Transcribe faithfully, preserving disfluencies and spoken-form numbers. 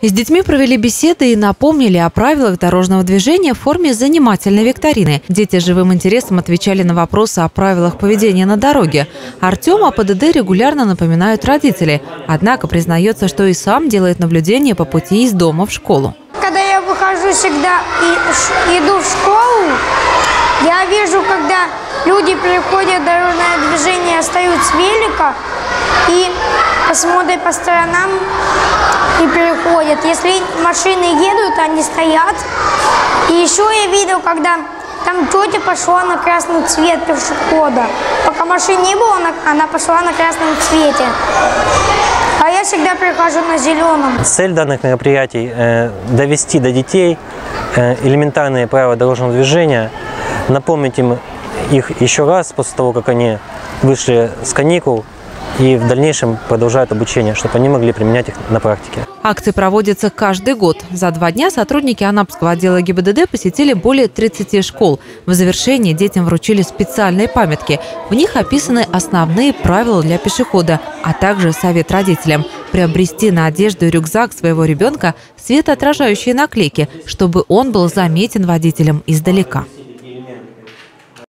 С детьми провели беседы и напомнили о правилах дорожного движения в форме занимательной викторины. Дети живым интересом отвечали на вопросы о правилах поведения на дороге. Артем о ПДД регулярно напоминают родители. Однако признается, что и сам делает наблюдение по пути из дома в школу. Когда я выхожу всегда и иду в школу, я вижу, когда люди приходят, дорожное движение, встают с велика и посмотрят по сторонам и переходят. Если машины едут, они стоят. И еще я видел, когда там тетя пошла на красный цвет пешехода. Пока машин не было, она пошла на красном цвете. А я всегда прихожу на зеленом. Цель данных мероприятий э, – довести до детей э, элементарные правила дорожного движения, напомнить им их еще раз после того, как они вышли с каникул, и в дальнейшем продолжают обучение, чтобы они могли применять их на практике. Акции проводятся каждый год. За два дня сотрудники Анапского отдела ГИБДД посетили более тридцати школ. В завершении детям вручили специальные памятки. В них описаны основные правила для пешехода, а также совет родителям – приобрести на одежду и рюкзак своего ребенка светоотражающие наклейки, чтобы он был заметен водителем издалека.